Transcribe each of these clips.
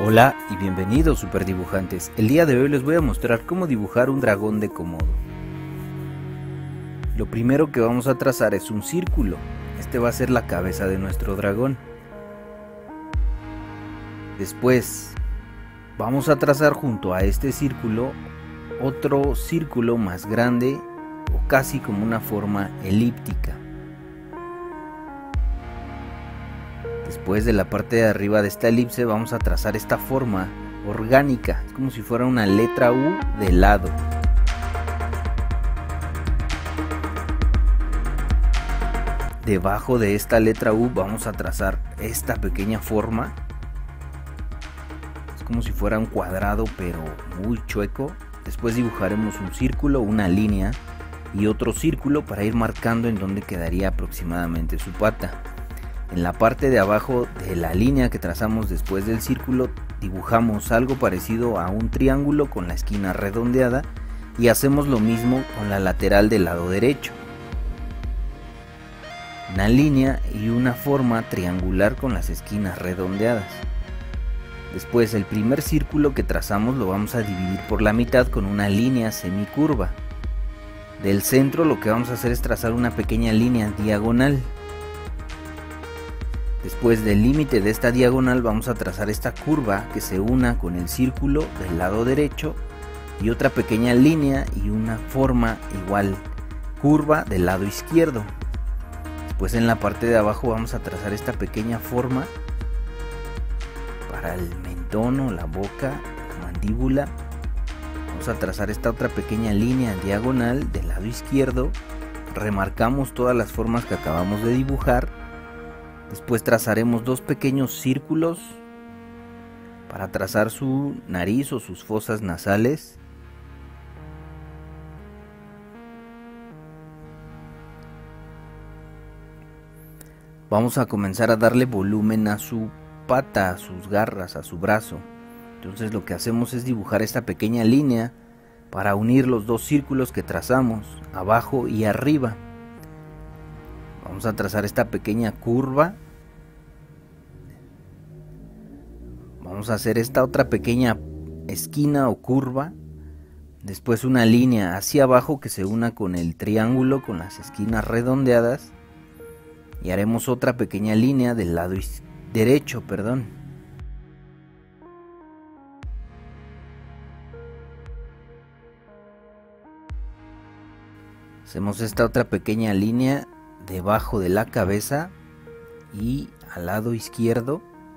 Hola y bienvenidos super dibujantes. El día de hoy les voy a mostrar cómo dibujar un dragón de Komodo. Lo primero que vamos a trazar es un círculo. Este va a ser la cabeza de nuestro dragón. Después vamos a trazar junto a este círculo otro círculo más grande o casi como una forma elíptica. Después de la parte de arriba de esta elipse vamos a trazar esta forma orgánica, es como si fuera una letra U de lado. Debajo de esta letra U vamos a trazar esta pequeña forma, es como si fuera un cuadrado pero muy chueco. Después dibujaremos un círculo, una línea y otro círculo para ir marcando en dónde quedaría aproximadamente su pata. En la parte de abajo de la línea que trazamos después del círculo dibujamos algo parecido a un triángulo con la esquina redondeada y hacemos lo mismo con la lateral del lado derecho. Una línea y una forma triangular con las esquinas redondeadas. Después el primer círculo que trazamos lo vamos a dividir por la mitad con una línea semicurva. Del centro lo que vamos a hacer es trazar una pequeña línea diagonal. Después del límite de esta diagonal vamos a trazar esta curva que se una con el círculo del lado derecho y otra pequeña línea y una forma igual curva del lado izquierdo. Después en la parte de abajo vamos a trazar esta pequeña forma para el mentón o la boca, la mandíbula. Vamos a trazar esta otra pequeña línea diagonal del lado izquierdo. Remarcamos todas las formas que acabamos de dibujar. Después trazaremos dos pequeños círculos para trazar su nariz o sus fosas nasales. Vamos a comenzar a darle volumen a su pata, a sus garras, a su brazo. Entonces lo que hacemos es dibujar esta pequeña línea para unir los dos círculos que trazamos, abajo y arriba. Vamos a trazar esta pequeña curva. Vamos a hacer esta otra pequeña esquina o curva. Después una línea hacia abajo que se una con el triángulo con las esquinas redondeadas. Y haremos otra pequeña línea del lado derecho, Hacemos esta otra pequeña línea debajo de la cabeza y al lado izquierdo.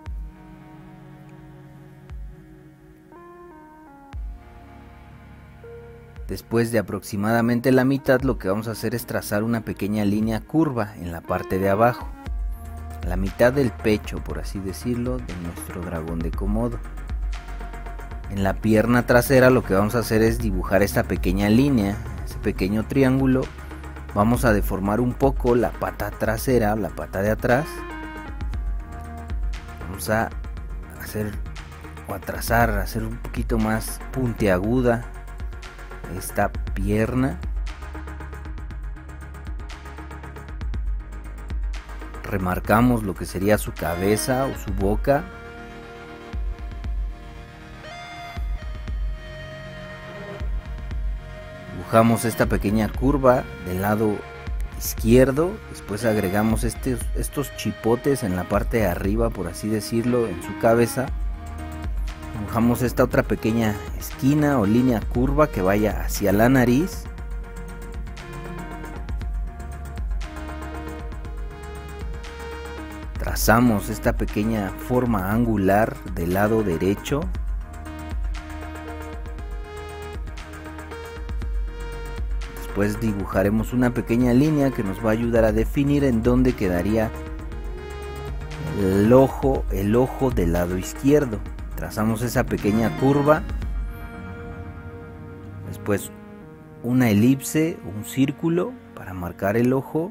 Después de aproximadamente la mitad lo que vamos a hacer es trazar una pequeña línea curva en la parte de abajo, la mitad del pecho, por así decirlo, de nuestro dragón de Komodo. En la pierna trasera lo que vamos a hacer es dibujar esta pequeña línea, ese pequeño triángulo. Vamos a deformar un poco la pata trasera, la pata de atrás. Vamos a hacer o a trazar, a hacer un poquito más puntiaguda esta pierna. Remarcamos lo que sería su cabeza o su boca. Dibujamos esta pequeña curva del lado izquierdo. Después agregamos estos chipotes en la parte de arriba, por así decirlo, en su cabeza. Dibujamos esta otra pequeña esquina o línea curva que vaya hacia la nariz. Trazamos esta pequeña forma angular del lado derecho. Después dibujaremos una pequeña línea que nos va a ayudar a definir en dónde quedaría el ojo del lado izquierdo. Trazamos esa pequeña curva. Después una elipse, un círculo para marcar el ojo.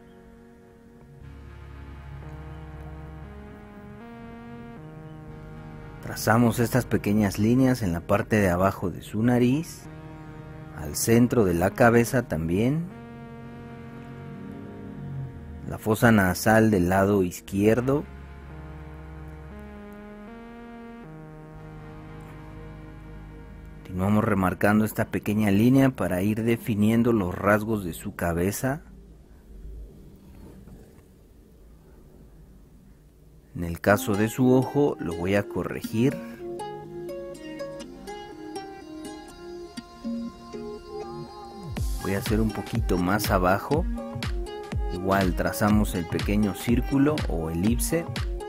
Trazamos estas pequeñas líneas en la parte de abajo de su nariz, al centro de la cabeza también. La fosa nasal del lado izquierdo. Continuamos remarcando esta pequeña línea para ir definiendo los rasgos de su cabeza. En el caso de su ojo lo voy a corregir. Voy a hacer un poquito más abajo. Igual trazamos el pequeño círculo o elipse.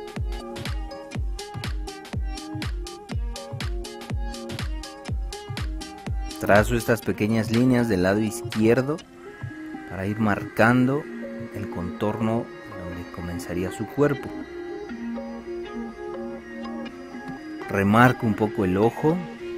Trazo estas pequeñas líneas del lado izquierdo para ir marcando el contorno donde comenzaría su cuerpo. Remarco un poco el ojo.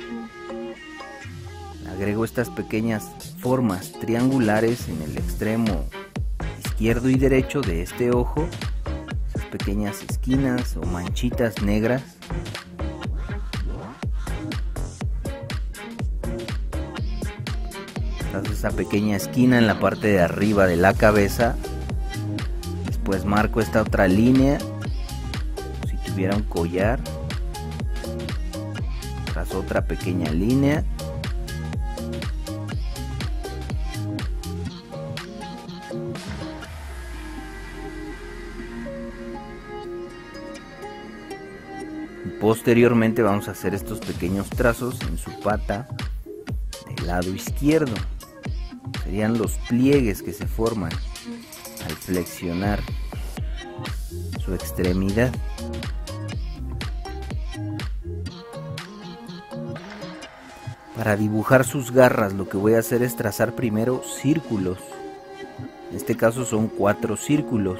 Agrego estas pequeñas formas triangulares en el extremo izquierdo y derecho de este ojo. Esas pequeñas esquinas o manchitas negras. Trazo esa pequeña esquina en la parte de arriba de la cabeza. Después marco esta otra línea, como si tuviera un collar. Trazo otra pequeña línea. Posteriormente vamos a hacer estos pequeños trazos en su pata del lado izquierdo. Serían los pliegues que se forman al flexionar su extremidad. Para dibujar sus garras lo que voy a hacer es trazar primero círculos. En este caso son 4 círculos.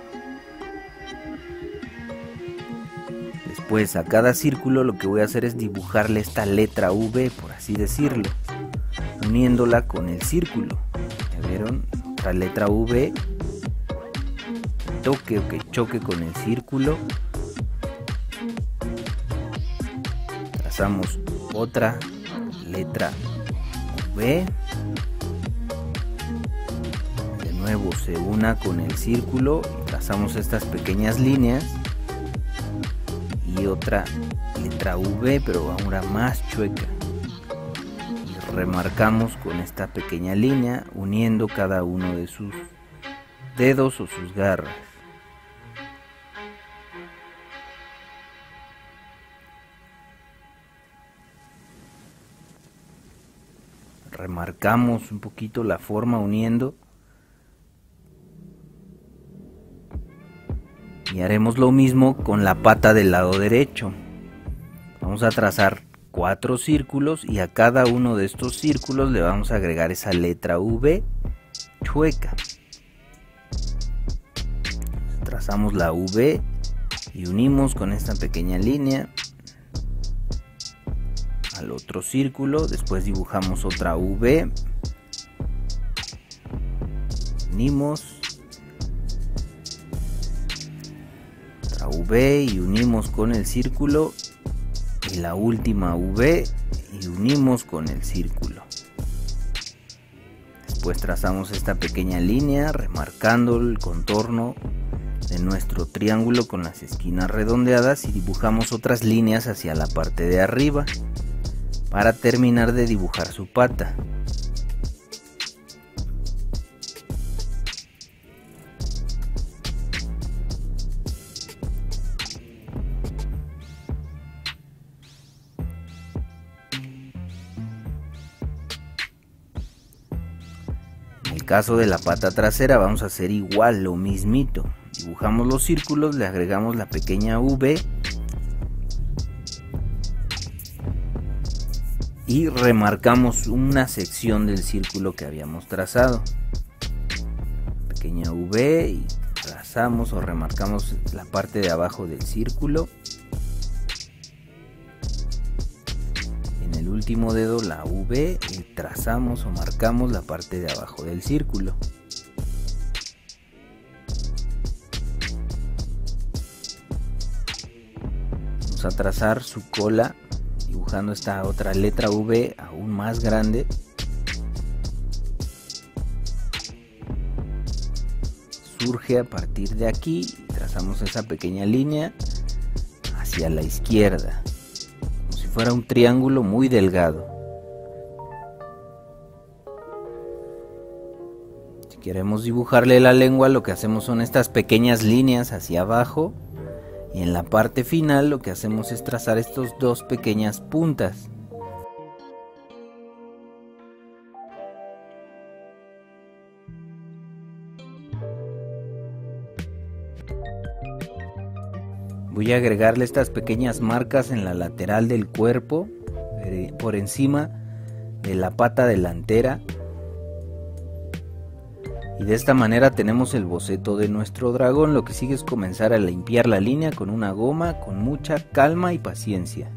Después a cada círculo lo que voy a hacer es dibujarle esta letra V, por así decirlo, uniéndola con el círculo. ¿Ya vieron? Otra letra V, toque o que choque con el círculo. Trazamos otra letra V. De nuevo se una con el círculo y trazamos estas pequeñas líneas. Y otra letra V, pero ahora más chueca. Y remarcamos con esta pequeña línea, uniendo cada uno de sus dedos o sus garras. Remarcamos un poquito la forma uniendo. Y haremos lo mismo con la pata del lado derecho. Vamos a trazar 4 círculos y a cada uno de estos círculos le vamos a agregar esa letra V chueca. Trazamos la V y unimos con esta pequeña línea al otro círculo. Después dibujamos otra V. Unimos. V y unimos con el círculo y la última V y unimos con el círculo. Después trazamos esta pequeña línea remarcando el contorno de nuestro triángulo con las esquinas redondeadas y dibujamos otras líneas hacia la parte de arriba para terminar de dibujar su pata. En el caso de la pata trasera vamos a hacer igual, lo mismito. Dibujamos los círculos, le agregamos la pequeña V y remarcamos una sección del círculo que habíamos trazado. Pequeña V y trazamos o remarcamos la parte de abajo del círculo. Último dedo la V y trazamos o marcamos la parte de abajo del círculo. Vamos a trazar su cola dibujando esta otra letra V aún más grande. Surge a partir de aquí y trazamos esa pequeña línea hacia la izquierda. Fuera un triángulo muy delgado. queremos dibujarle la lengua, lo que hacemos son estas pequeñas líneas hacia abajo, y en la parte final lo que hacemos es trazar estas dos pequeñas puntas. Voy a agregarle estas pequeñas marcas en la lateral del cuerpo, por encima de la pata delantera. Y de esta manera tenemos el boceto de nuestro dragón. Lo que sigue es comenzar a limpiar la línea con una goma, con mucha calma y paciencia.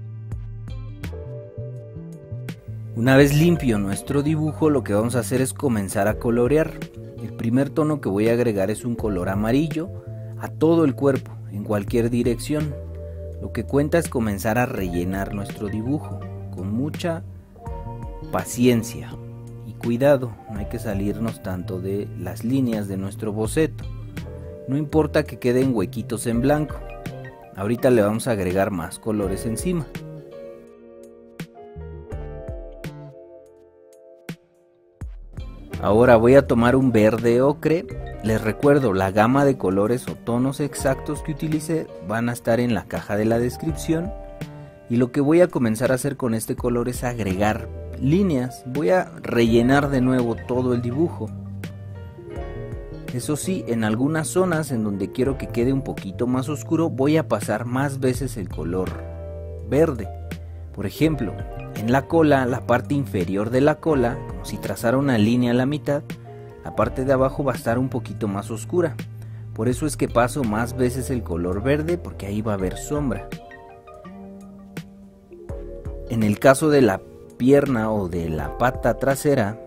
Una vez limpio nuestro dibujo, lo que vamos a hacer es comenzar a colorear. El primer tono que voy a agregar es un color amarillo a todo el cuerpo, en cualquier dirección. Lo que cuenta es comenzar a rellenar nuestro dibujo con mucha paciencia y cuidado. No hay que salirnos tanto de las líneas de nuestro boceto. No importa que queden huequitos en blanco. Ahorita le vamos a agregar más colores encima. Ahora voy a tomar un verde ocre. Les recuerdo, la gama de colores o tonos exactos que utilicé van a estar en la caja de la descripción. Y lo que voy a comenzar a hacer con este color es agregar líneas. Voy a rellenar de nuevo todo el dibujo. Eso sí, en algunas zonas en donde quiero que quede un poquito más oscuro, voy a pasar más veces el color verde. Por ejemplo, en la cola, la parte inferior de la cola, como si trazara una línea a la mitad, la parte de abajo va a estar un poquito más oscura. Por eso es que paso más veces el color verde, porque ahí va a haber sombra. En el caso de la pierna o de la pata trasera,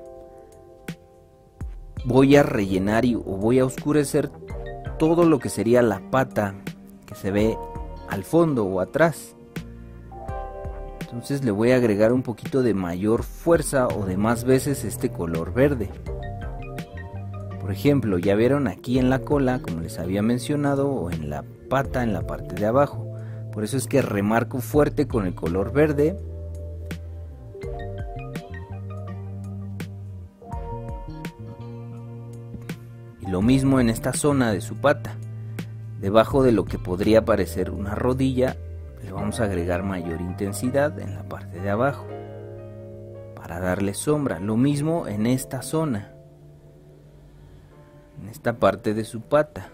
voy a rellenar o voy a oscurecer todo lo que sería la pata que se ve al fondo o atrás. Entonces le voy a agregar un poquito de mayor fuerza o de más veces este color verde. Por ejemplo, ya vieron aquí en la cola, como les había mencionado, o en la pata, en la parte de abajo. Por eso es que remarco fuerte con el color verde. Y lo mismo en esta zona de su pata. Debajo de lo que podría parecer una rodilla, le vamos a agregar mayor intensidad en la parte de abajo para darle sombra. Lo mismo en esta zona, en esta parte de su pata,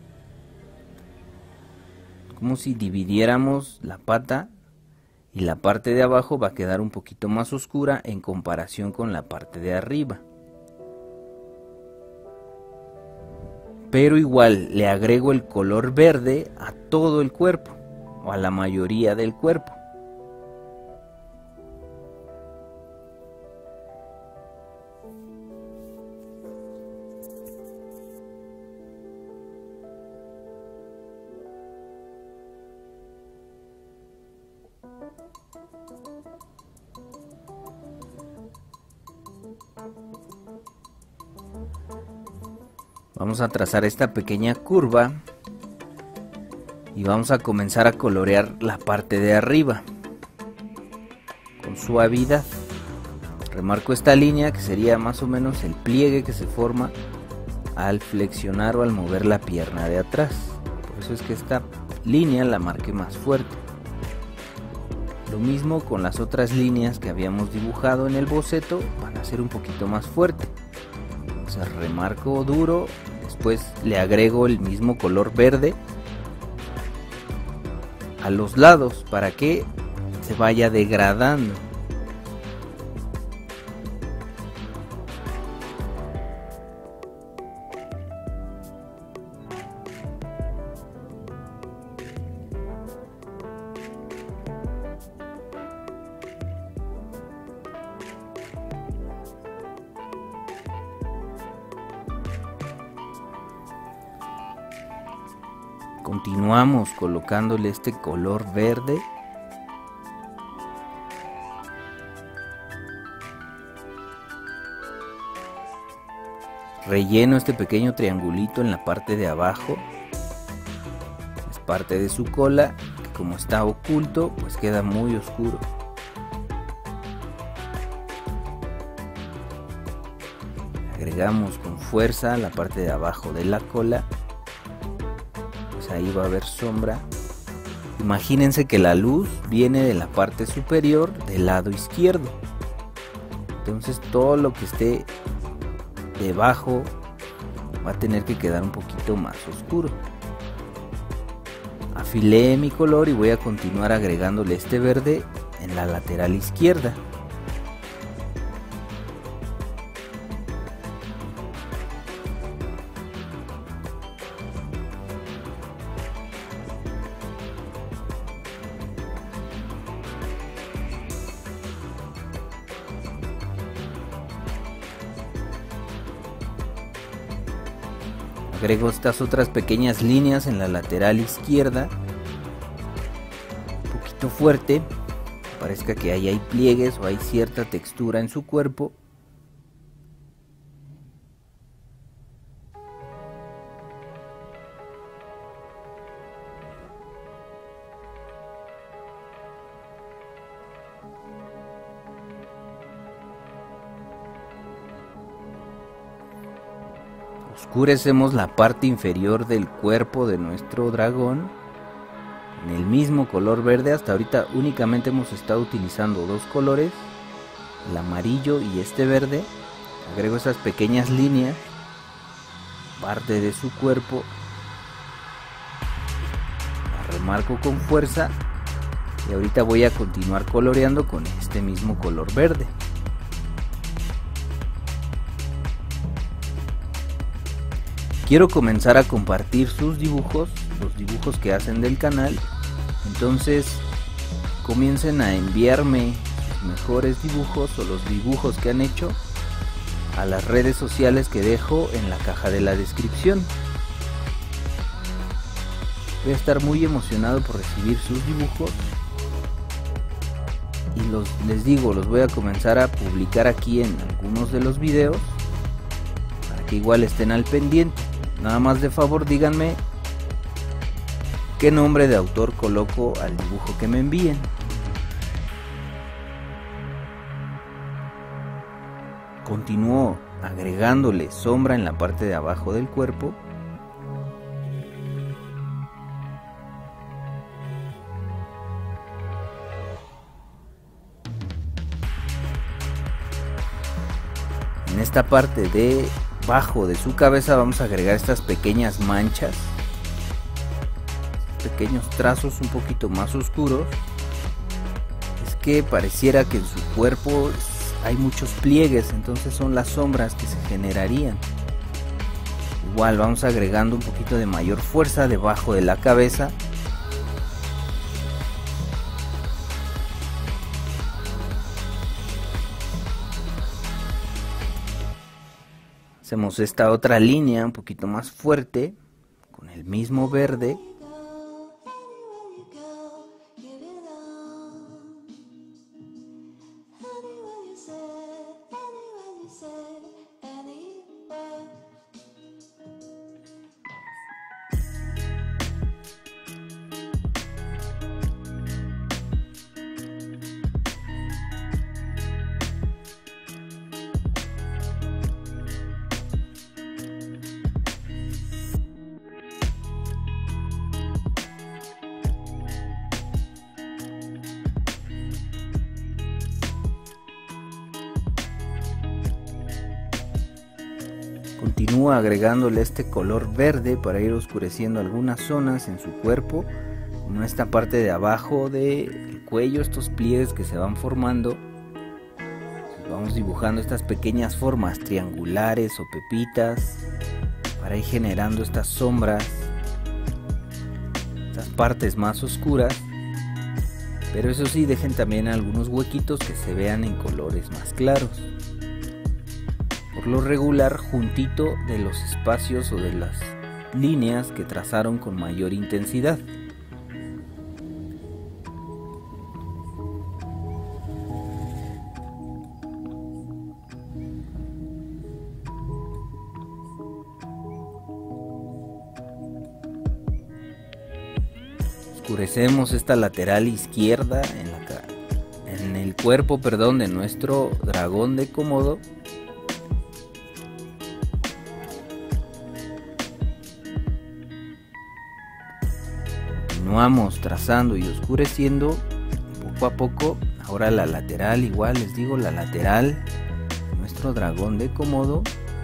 como si dividiéramos la pata, y la parte de abajo va a quedar un poquito más oscura en comparación con la parte de arriba. Pero igual le agrego el color verde a todo el cuerpo, o a la mayoría del cuerpo. Vamos a trazar esta pequeña curva y vamos a comenzar a colorear la parte de arriba con suavidad. Remarco esta línea que sería más o menos el pliegue que se forma al flexionar o al mover la pierna de atrás. Por eso es que esta línea la marqué más fuerte. Lo mismo con las otras líneas que habíamos dibujado en el boceto, van a ser un poquito más fuerte. Entonces remarco duro, después le agrego el mismo color verde a los lados para que se vaya degradando. Continuamos colocándole este color verde. Relleno este pequeño triangulito en la parte de abajo. Es parte de su cola, que como está oculto, pues queda muy oscuro. agregamos con fuerza la parte de abajo de la cola, pues ahí va a haber sombra. Imagínense que la luz viene de la parte superior del lado izquierdo, entonces todo lo que esté debajo va a tener que quedar un poquito más oscuro. Afilé mi color y voy a continuar agregándole este verde en la lateral izquierda. Agrego estas otras pequeñas líneas en la lateral izquierda, un poquito fuerte, parezca que ahí hay pliegues o hay cierta textura en su cuerpo. Oscurecemos la parte inferior del cuerpo de nuestro dragón en el mismo color verde. Hasta ahorita únicamente hemos estado utilizando dos colores, el amarillo y este verde. Agrego esas pequeñas líneas, parte de su cuerpo, la remarco con fuerza y ahorita voy a continuar coloreando con este mismo color verde. Quiero comenzar a compartir sus dibujos, los dibujos que hacen del canal, entonces comiencen a enviarme sus mejores dibujos o los dibujos que han hecho a las redes sociales que dejo en la caja de la descripción. Voy a estar muy emocionado por recibir sus dibujos y les digo, los voy a comenzar a publicar aquí en algunos de los videos para que igual estén al pendiente. Nada más de favor díganme qué nombre de autor coloco al dibujo que me envíen. Continúo agregándole sombra en la parte de abajo del cuerpo. En esta parte de abajo de su cabeza vamos a agregar estas pequeñas manchas, pequeños trazos un poquito más oscuros. Es que pareciera que en su cuerpo hay muchos pliegues, entonces son las sombras que se generarían. Igual vamos agregando un poquito de mayor fuerza debajo de la cabeza. Hacemos esta otra línea un poquito más fuerte con el mismo verde. Continúo agregándole este color verde para ir oscureciendo algunas zonas en su cuerpo, como esta parte de abajo del cuello, estos pliegues que se van formando. Vamos dibujando estas pequeñas formas triangulares o pepitas para ir generando estas sombras, estas partes más oscuras, pero eso sí, dejen también algunos huequitos que se vean en colores más claros. Por lo regular juntito de los espacios o de las líneas que trazaron con mayor intensidad. Oscurecemos esta lateral izquierda en el cuerpo, de nuestro dragón de Komodo. Continuamos trazando y oscureciendo poco a poco. Ahora la lateral, igual les digo, la lateral, nuestro dragón de Komodo.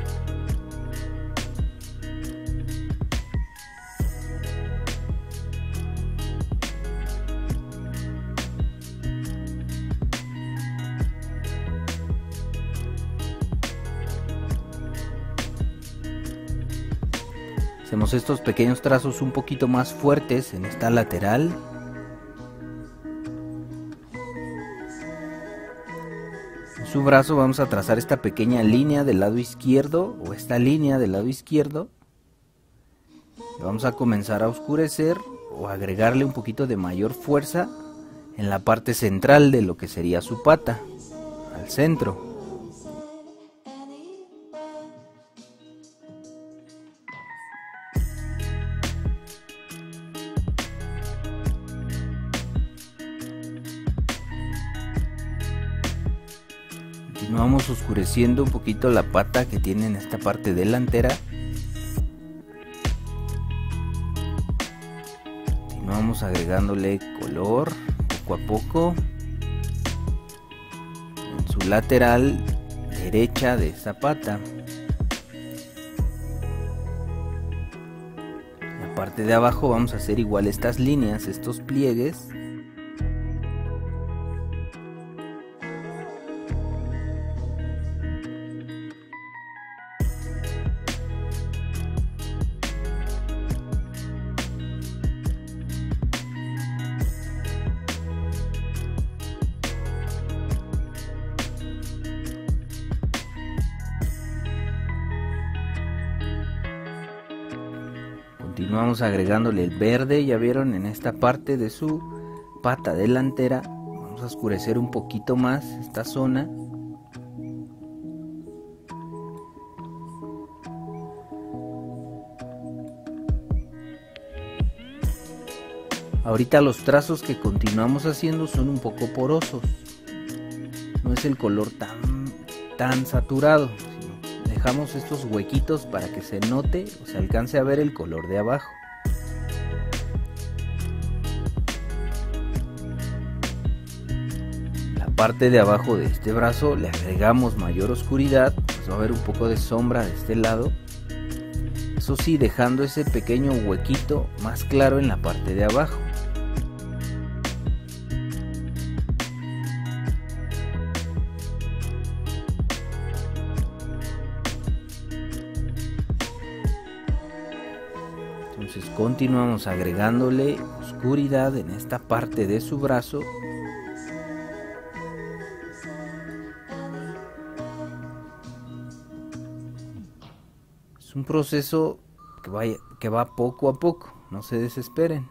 Hacemos estos pequeños trazos un poquito más fuertes en esta lateral. En su brazo vamos a trazar esta pequeña línea del lado izquierdo, o esta línea del lado izquierdo. Y vamos a comenzar a oscurecer o agregarle un poquito de mayor fuerza en la parte central de lo que sería su pata, al centro. Continuamos oscureciendo un poquito la pata que tiene en esta parte delantera. Continuamos agregándole color poco a poco en su lateral derecha de esta pata. En la parte de abajo vamos a hacer igual estas líneas, estos pliegues. Continuamos agregándole el verde, ya vieron, en esta parte de su pata delantera. Vamos a oscurecer un poquito más esta zona. Ahorita los trazos que continuamos haciendo son un poco porosos. No es el color tan saturado. Dejamos estos huequitos para que se note o se alcance a ver el color de abajo. La parte de abajo de este brazo le agregamos mayor oscuridad, pues va a haber un poco de sombra de este lado. Eso sí, dejando ese pequeño huequito más claro en la parte de abajo. Entonces continuamos agregándole oscuridad en esta parte de su brazo. Es un proceso que va poco a poco, no se desesperen.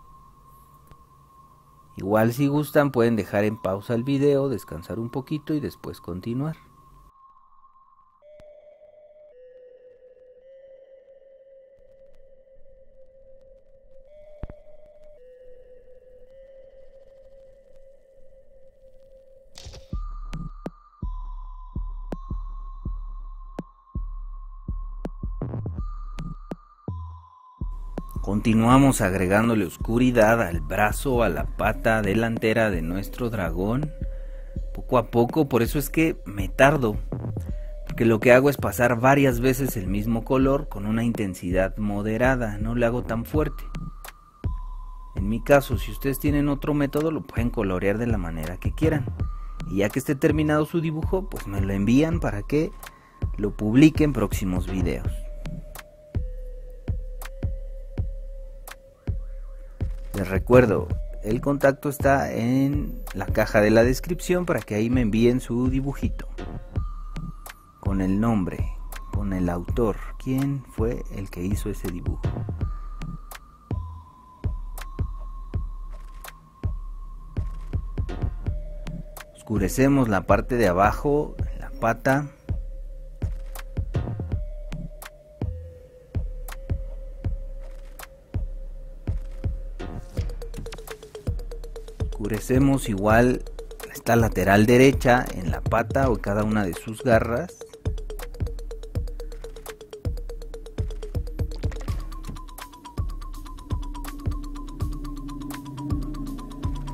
Igual si gustan pueden dejar en pausa el video, descansar un poquito y después continuar. Continuamos agregándole oscuridad al brazo, a la pata delantera de nuestro dragón, poco a poco. Por eso es que me tardo, porque lo que hago es pasar varias veces el mismo color con una intensidad moderada, no le hago tan fuerte. En mi caso, si ustedes tienen otro método, lo pueden colorear de la manera que quieran, y ya que esté terminado su dibujo, pues me lo envían para que lo publique en próximos videos. Les recuerdo, el contacto está en la caja de la descripción para que ahí me envíen su dibujito. Con el nombre, con el autor, quién fue el que hizo ese dibujo. Oscurecemos la parte de abajo, la pata. Oscurecemos igual esta lateral derecha en la pata o cada una de sus garras.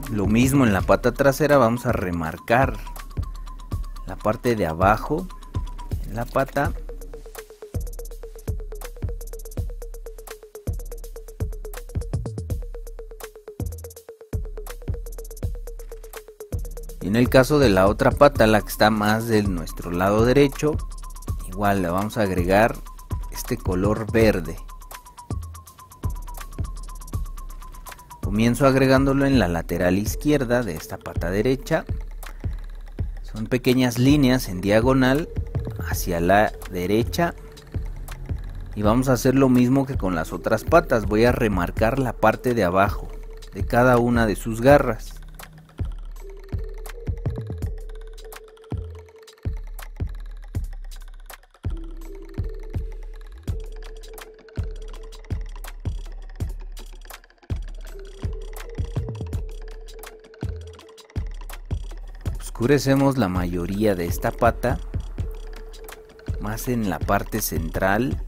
Lo mismo en la pata trasera, vamos a remarcar la parte de abajo en la pata. Y en el caso de la otra pata, la que está más de nuestro lado derecho, igual le vamos a agregar este color verde. Comienzo agregándolo en la lateral izquierda de esta pata derecha. Son pequeñas líneas en diagonal hacia la derecha. Y vamos a hacer lo mismo que con las otras patas. Voy a remarcar la parte de abajo de cada una de sus garras. Oscurecemos la mayoría de esta pata, más en la parte central.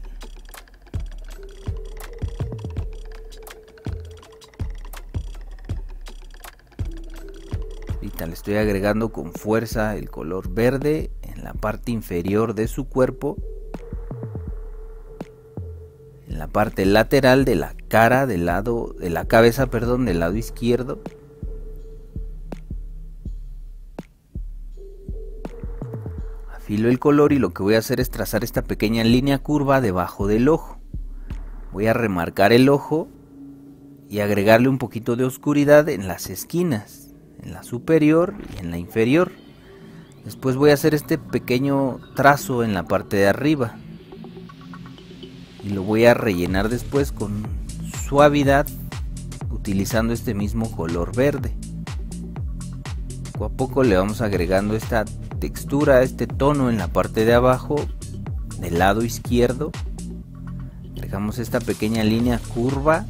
Ahorita le estoy agregando con fuerza el color verde en la parte inferior de su cuerpo, en la parte lateral de la cara, del lado de la cabeza, perdón, del lado izquierdo. Afilo el color y lo que voy a hacer es trazar esta pequeña línea curva debajo del ojo. Voy a remarcar el ojo y agregarle un poquito de oscuridad en las esquinas, en la superior y en la inferior. Después voy a hacer este pequeño trazo en la parte de arriba y lo voy a rellenar después con suavidad utilizando este mismo color verde. Poco a poco le vamos agregando esta textura, este tono en la parte de abajo del lado izquierdo. Dejamos esta pequeña línea curva.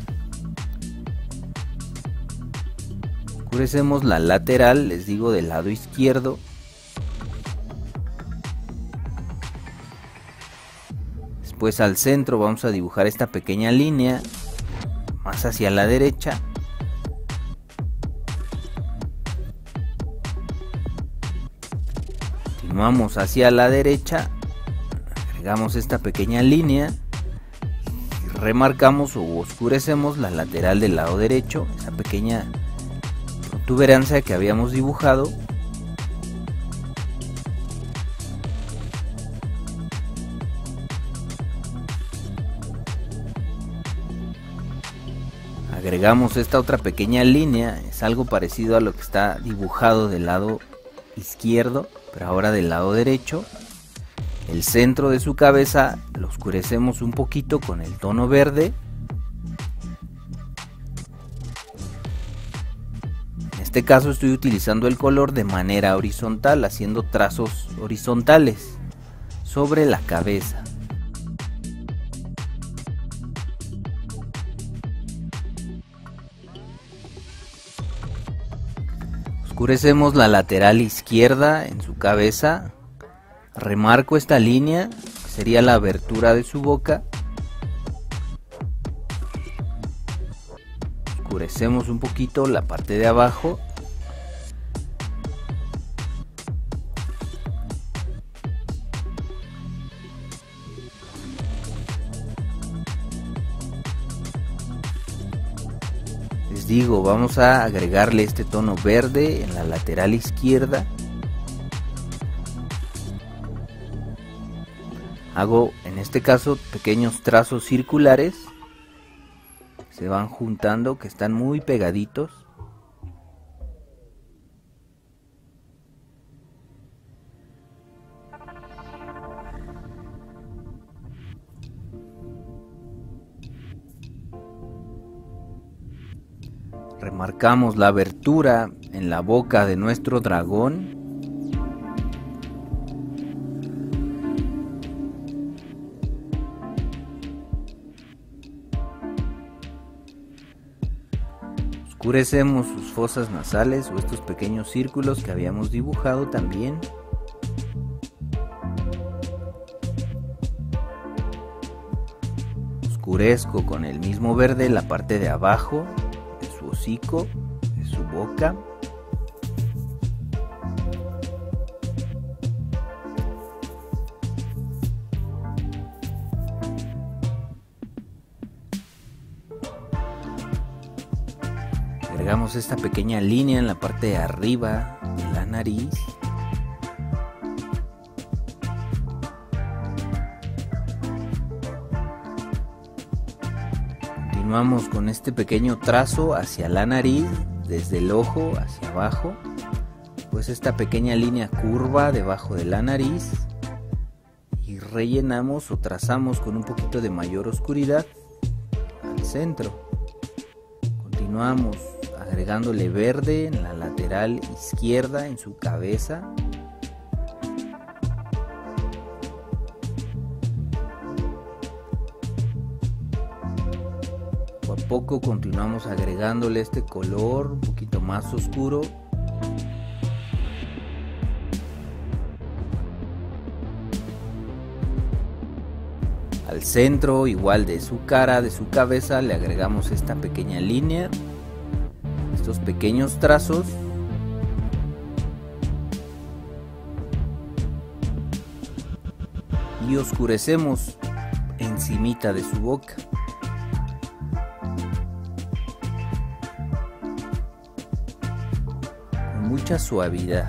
Oscurecemos la lateral, les digo, del lado izquierdo. Después al centro vamos a dibujar esta pequeña línea más hacia la derecha. Continuamos hacia la derecha, agregamos esta pequeña línea y remarcamos o oscurecemos la lateral del lado derecho, esa pequeña protuberancia que habíamos dibujado. Agregamos esta otra pequeña línea, es algo parecido a lo que está dibujado del lado izquierdo, pero ahora del lado derecho. El centro de su cabeza lo oscurecemos un poquito con el tono verde. En este caso estoy utilizando el color de manera horizontal, haciendo trazos horizontales sobre la cabeza. Oscurecemos la lateral izquierda en su cabeza, remarco esta línea, que sería la abertura de su boca. Oscurecemos un poquito la parte de abajo. Les digo, vamos a agregarle este tono verde en la lateral izquierda. Hago en este caso pequeños trazos circulares, se van juntando, que están muy pegaditos. Remarcamos la abertura en la boca de nuestro dragón. Oscurecemos sus fosas nasales o estos pequeños círculos que habíamos dibujado también. Oscurezco con el mismo verde la parte de abajo de su hocico, de su boca. Agregamos esta pequeña línea en la parte de arriba de la nariz. Continuamos con este pequeño trazo hacia la nariz, desde el ojo hacia abajo, pues esta pequeña línea curva debajo de la nariz, y rellenamos o trazamos con un poquito de mayor oscuridad al centro. Continuamos agregándole verde en la lateral izquierda en su cabeza. Poco a poco continuamos agregándole este color un poquito más oscuro. Al centro igual de su cara, de su cabeza, le agregamos esta pequeña línea, estos pequeños trazos. Y oscurecemos encimita de su boca. Con mucha suavidad.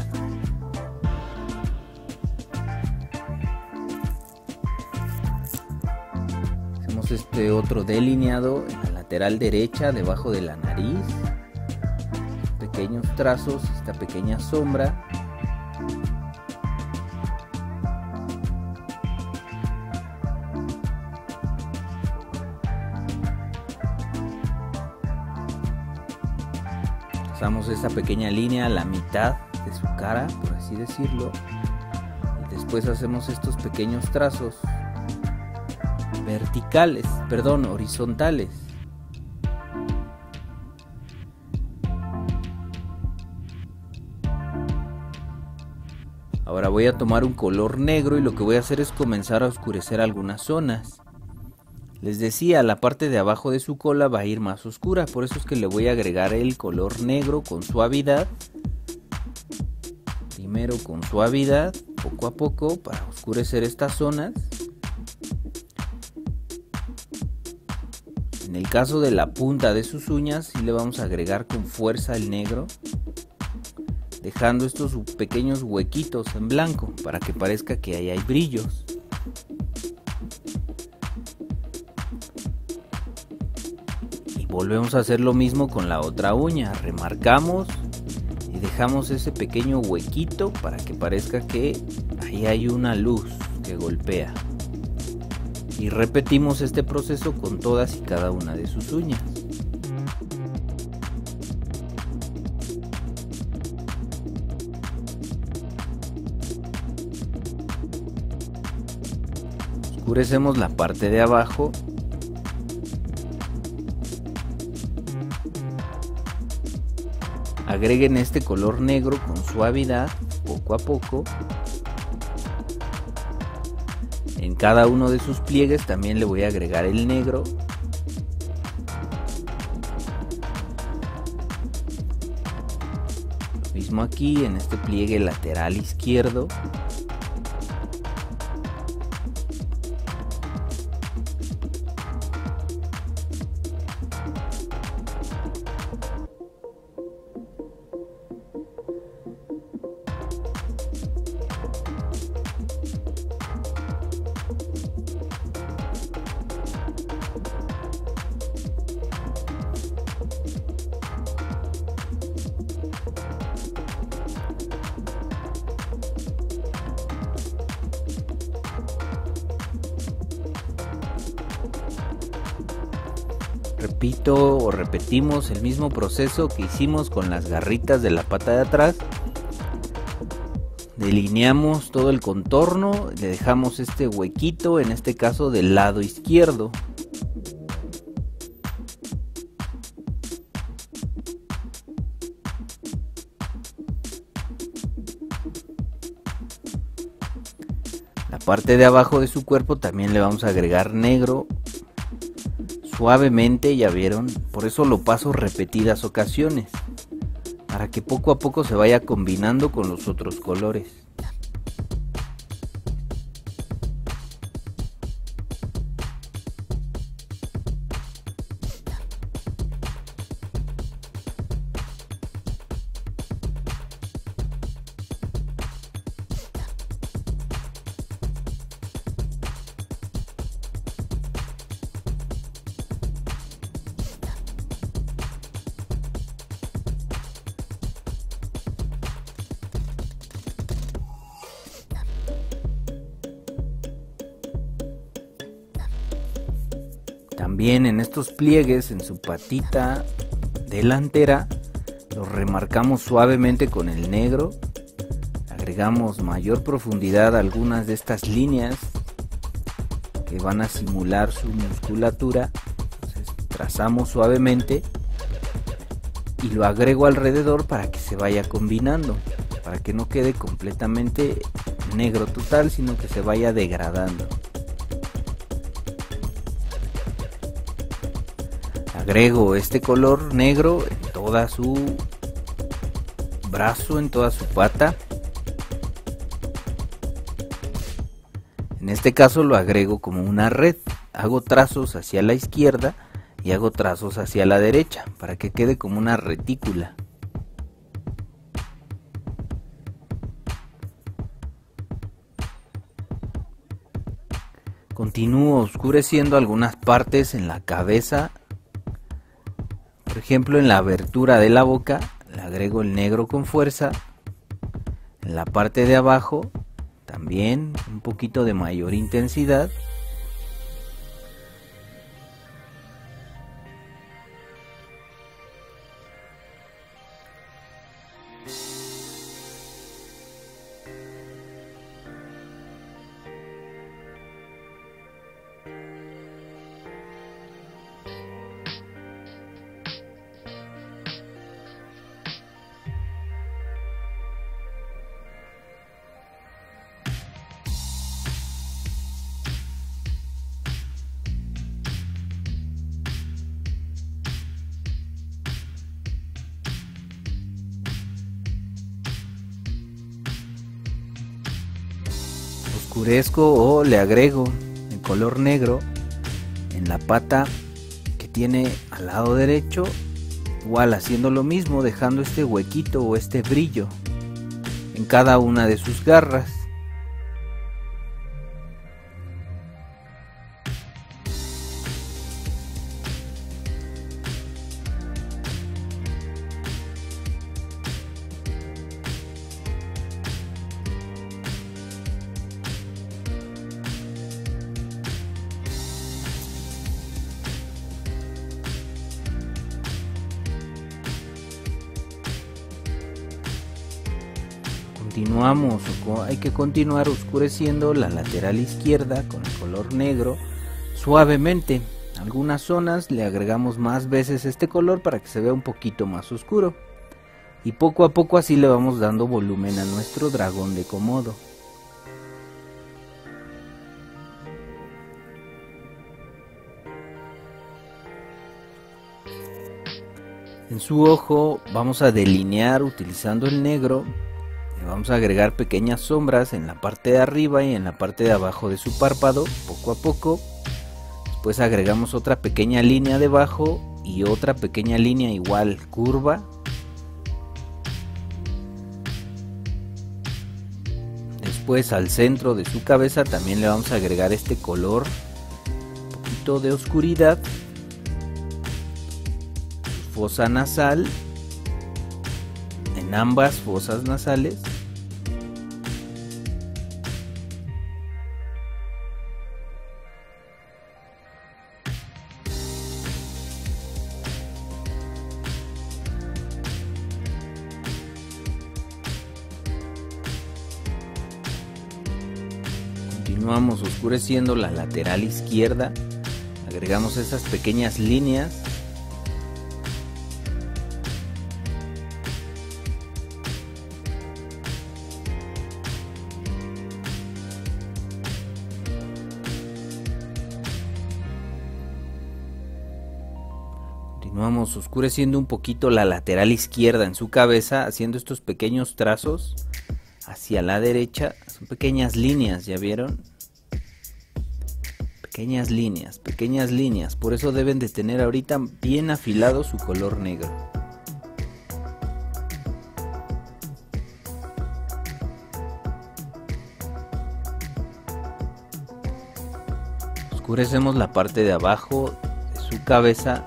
Hacemos este otro delineado en la lateral derecha, debajo de la nariz. Pequeños trazos, esta pequeña sombra. Trazamos esta pequeña línea a la mitad de su cara, por así decirlo, y después hacemos estos pequeños trazos horizontales. Ahora voy a tomar un color negro y lo que voy a hacer es comenzar a oscurecer algunas zonas. Les decía, la parte de abajo de su cola va a ir más oscura, por eso es que le voy a agregar el color negro con suavidad. Primero con suavidad, poco a poco, para oscurecer estas zonas. En el caso de la punta de sus uñas, sí le vamos a agregar con fuerza el negro, dejando estos pequeños huequitos en blanco para que parezca que ahí hay brillos. Y volvemos a hacer lo mismo con la otra uña, remarcamos y dejamos ese pequeño huequito para que parezca que ahí hay una luz que golpea. Y repetimos este proceso con todas y cada una de sus uñas. Oscurecemos la parte de abajo. Agreguen este color negro con suavidad, poco a poco. En cada uno de sus pliegues también le voy a agregar el negro. Lo mismo aquí en este pliegue lateral izquierdo. Repito o repetimos el mismo proceso que hicimos con las garritas de la pata de atrás. Delineamos todo el contorno, le dejamos este huequito, en este caso del lado izquierdo. La parte de abajo de su cuerpo también le vamos a agregar negro. Suavemente, ya vieron, por eso lo paso repetidas ocasiones. para que poco a poco se vaya combinando con los otros colores. También en estos pliegues, en su patita delantera, los remarcamos suavemente con el negro. Agregamos mayor profundidad a algunas de estas líneas que van a simular su musculatura. Entonces, trazamos suavemente y lo agrego alrededor para que se vaya combinando, para que no quede completamente negro total, sino que se vaya degradando. Agrego este color negro en toda su brazo, en toda su pata. En este caso lo agrego como una red. Hago trazos hacia la izquierda y hago trazos hacia la derecha para que quede como una retícula. Continúo oscureciendo algunas partes en la cabeza. Por ejemplo, en la abertura de la boca le agrego el negro con fuerza. En la parte de abajo también un poquito de mayor intensidad. Oscurezco o le agrego el color negro en la pata que tiene al lado derecho, igual haciendo lo mismo, dejando este huequito o este brillo en cada una de sus garras. Continuamos, hay que continuar oscureciendo la lateral izquierda con el color negro suavemente. En algunas zonas le agregamos más veces este color para que se vea un poquito más oscuro. Y poco a poco así le vamos dando volumen a nuestro dragón de Komodo. En su ojo vamos a delinear utilizando el negro. Vamos a agregar pequeñas sombras en la parte de arriba y en la parte de abajo de su párpado, poco a poco. Después agregamos otra pequeña línea debajo y otra pequeña línea igual curva. Después al centro de su cabeza también le vamos a agregar este color, un poquito de oscuridad. Fosa nasal, en ambas fosas nasales. Continuamos oscureciendo la lateral izquierda, agregamos esas pequeñas líneas. Continuamos oscureciendo un poquito la lateral izquierda en su cabeza, haciendo estos pequeños trazos hacia la derecha. Son pequeñas líneas, ¿ya vieron? Pequeñas líneas, por eso deben de tener ahorita bien afilado su color negro. Oscurecemos la parte de abajo de su cabeza.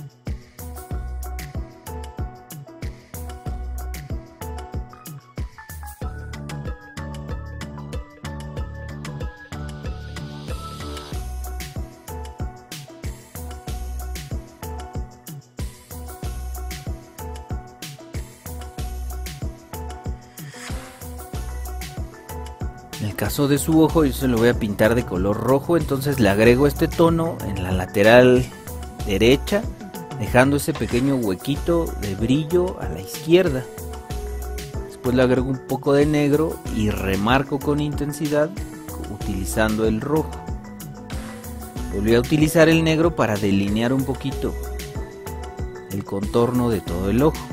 En el caso de su ojo, yo se lo voy a pintar de color rojo, entonces le agrego este tono en la lateral derecha, dejando ese pequeño huequito de brillo a la izquierda. Después le agrego un poco de negro y remarco con intensidad utilizando el rojo. Volví a utilizar el negro para delinear un poquito el contorno de todo el ojo.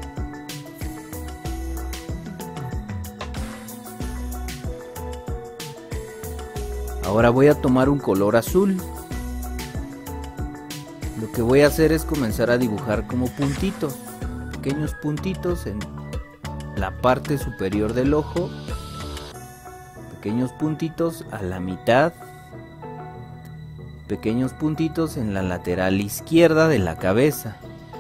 Ahora voy a tomar un color azul. Lo que voy a hacer es comenzar a dibujar como puntitos, pequeños puntitos en la parte superior del ojo, pequeños puntitos a la mitad, pequeños puntitos en la lateral izquierda de la cabeza.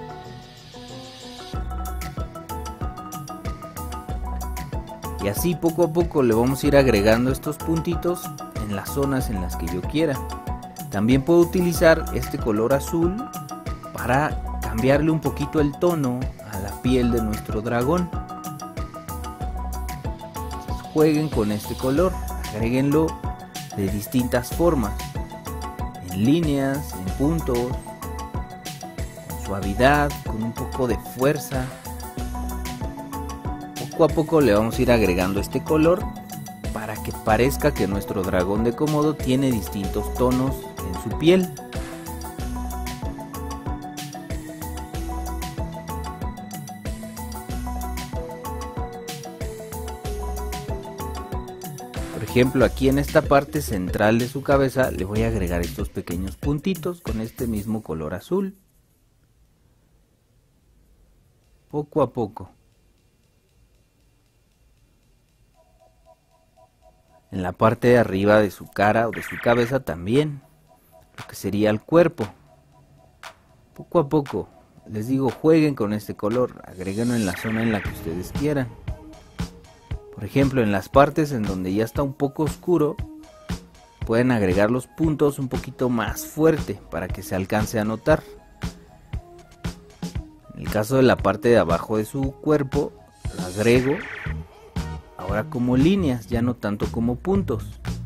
Y así poco a poco le vamos a ir agregando estos puntitos en las zonas en las que yo quiera. También puedo utilizar este color azul para cambiarle un poquito el tono a la piel de nuestro dragón. Entonces, jueguen con este color, agréguenlo de distintas formas, en líneas, en puntos, con suavidad, con un poco de fuerza. Poco a poco le vamos a ir agregando este color para que parezca que nuestro dragón de Komodo tiene distintos tonos en su piel. Por ejemplo, aquí en esta parte central de su cabeza le voy a agregar estos pequeños puntitos con este mismo color azul. Poco a poco. En la parte de arriba de su cara o de su cabeza también, lo que sería el cuerpo. Poco a poco, les digo, jueguen con este color, agréguenlo en la zona en la que ustedes quieran. Por ejemplo, en las partes en donde ya está un poco oscuro, pueden agregar los puntos un poquito más fuerte para que se alcance a notar. En el caso de la parte de abajo de su cuerpo, lo agrego ahora como líneas, ya no tanto como puntos.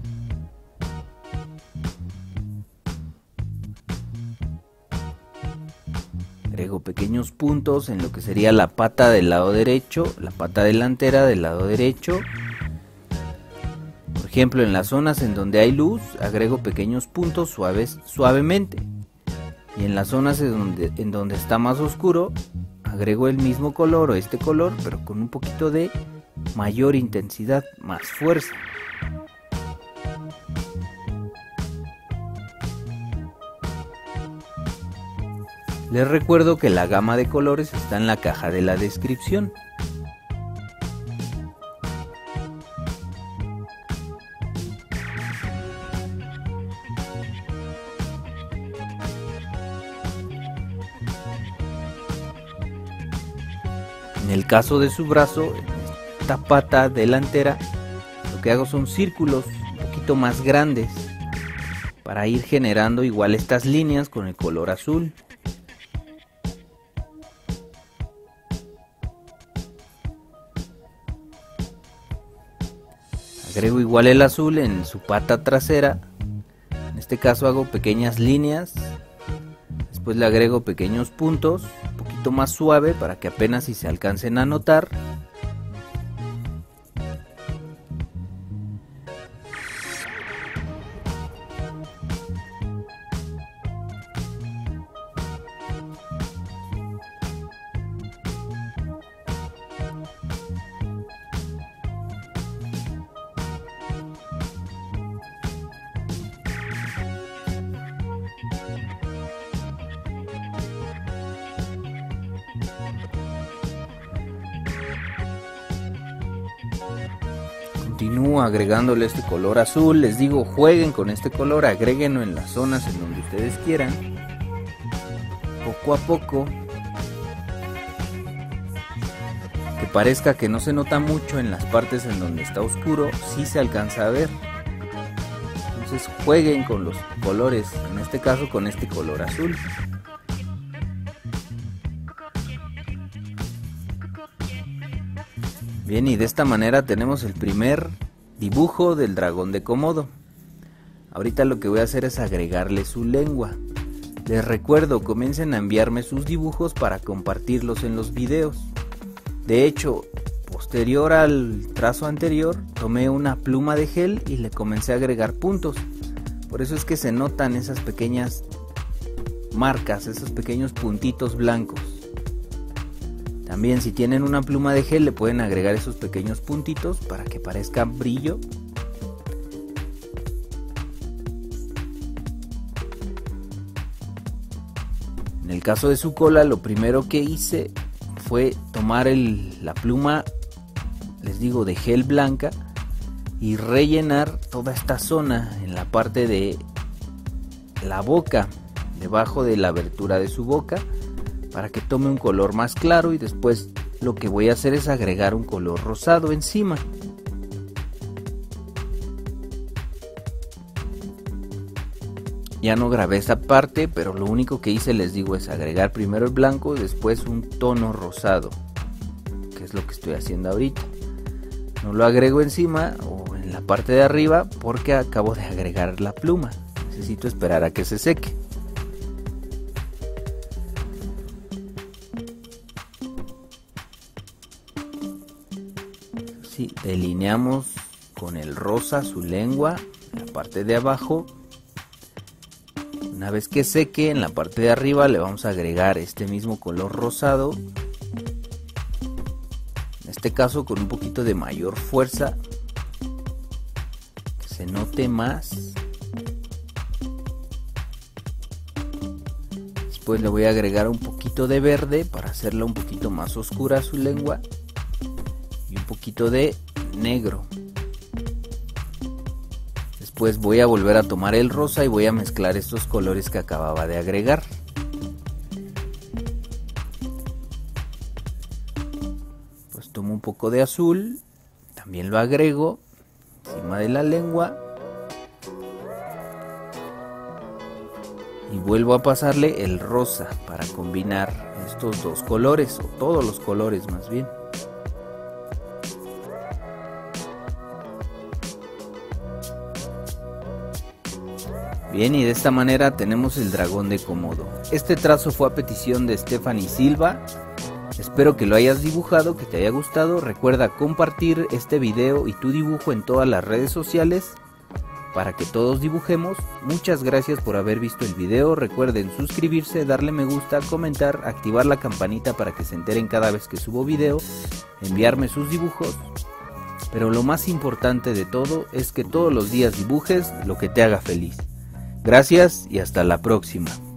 Agrego pequeños puntos en lo que sería la pata del lado derecho, la pata delantera del lado derecho. Por ejemplo, en las zonas en donde hay luz, agrego pequeños puntos suavemente. Y en las zonas en donde está más oscuro, agrego el mismo color o este color, pero con un poquito de mayor intensidad, más fuerza. Les recuerdo que la gama de colores está en la caja de la descripción. En el caso de su brazo, esta pata delantera, lo que hago son círculos un poquito más grandes para ir generando igual estas líneas con el color azul. Agrego igual el azul en su pata trasera. En este caso hago pequeñas líneas. Después le agrego pequeños puntos, un poquito más suave para que apenas si se alcancen a notar. continúo agregándole este color azul. Les digo, jueguen con este color, agréguenlo en las zonas en donde ustedes quieran. Poco a poco, que parezca que no se nota mucho en las partes en donde está oscuro, sí se alcanza a ver. Entonces jueguen con los colores, en este caso con este color azul. Bien, y de esta manera tenemos el primer dibujo del dragón de Komodo. Ahorita lo que voy a hacer es agregarle su lengua. Les recuerdo, comiencen a enviarme sus dibujos para compartirlos en los videos. De hecho, posterior al trazo anterior, tomé una pluma de gel y le comencé a agregar puntos. Por eso es que se notan esas pequeñas marcas, esos pequeños puntitos blancos. También si tienen una pluma de gel le pueden agregar esos pequeños puntitos para que parezca brillo. En el caso de su cola, lo primero que hice fue tomar la pluma, les digo, de gel blanca y rellenar toda esta zona en la parte de la boca, debajo de la abertura de su boca, para que tome un color más claro, y después lo que voy a hacer es agregar un color rosado encima. Ya no grabé esa parte, pero lo único que hice, les digo, es agregar primero el blanco y después un tono rosado, que es lo que estoy haciendo ahorita. No lo agrego encima o en la parte de arriba porque acabo de agregar la pluma. Necesito esperar a que se seque. Sí, delineamos con el rosa su lengua en la parte de abajo. Una vez que seque, en la parte de arriba le vamos a agregar este mismo color rosado. En este caso con un poquito de mayor fuerza, que se note más. Después le voy a agregar un poquito de verde para hacerla un poquito más oscura su lengua. Y un poquito de negro. Después voy a volver a tomar el rosa y voy a mezclar estos colores que acababa de agregar. Pues tomo un poco de azul, también lo agrego encima de la lengua. Y vuelvo a pasarle el rosa para combinar estos dos colores, o todos los colores más bien. Bien, y de esta manera tenemos el dragón de Komodo. Este trazo fue a petición de Stephanie Silva. Espero que lo hayas dibujado, que te haya gustado. Recuerda compartir este video y tu dibujo en todas las redes sociales para que todos dibujemos. Muchas gracias por haber visto el video. Recuerden suscribirse, darle me gusta, comentar, activar la campanita para que se enteren cada vez que subo video, enviarme sus dibujos. Pero lo más importante de todo es que todos los días dibujes lo que te haga feliz. Gracias y hasta la próxima.